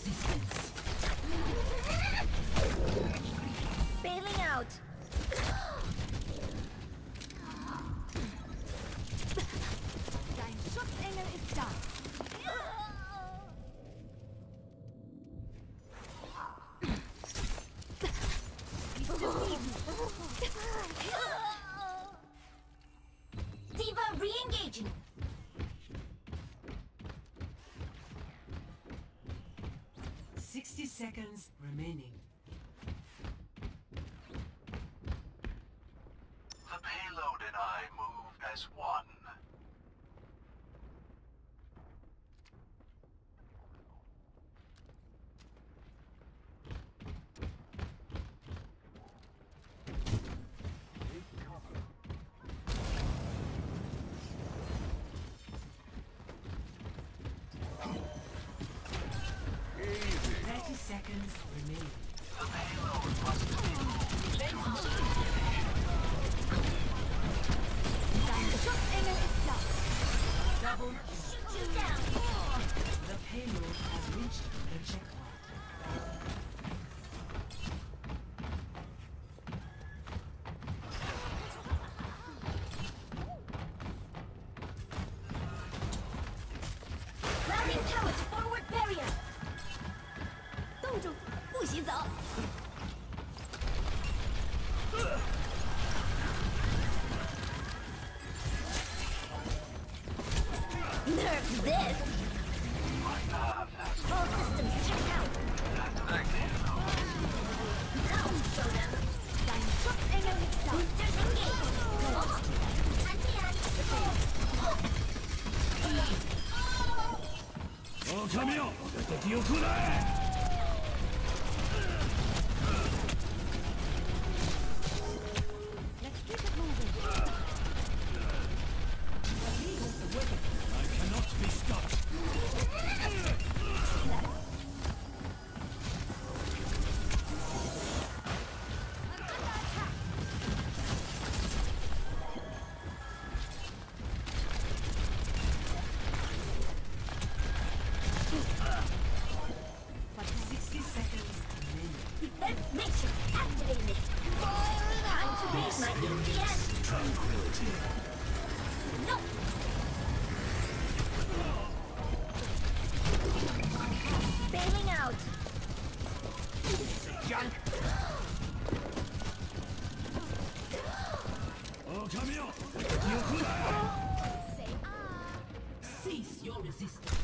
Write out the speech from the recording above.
resistance. Bailing out. Dein Schutzengel ist da. Diva re-engaging. Seconds remaining. The payload and I move as one. Seconds remaining. The payload must be Dein Schutzengel ist da. Double. Shoot you down. The payload has reached the checkpoint. Routing tower to forward barrier. 冻住，不许走。 Nerf this. All systems checked out. Now show them. Dein Schutzengel ist da. Boosters engaged. Let's keep it moving. I cannot be stopped. Defense matrix activated. Time to reach my EPS. Tranquility. No. Bailing out. junk. Oh, come here. Say ah. Cease your resistance.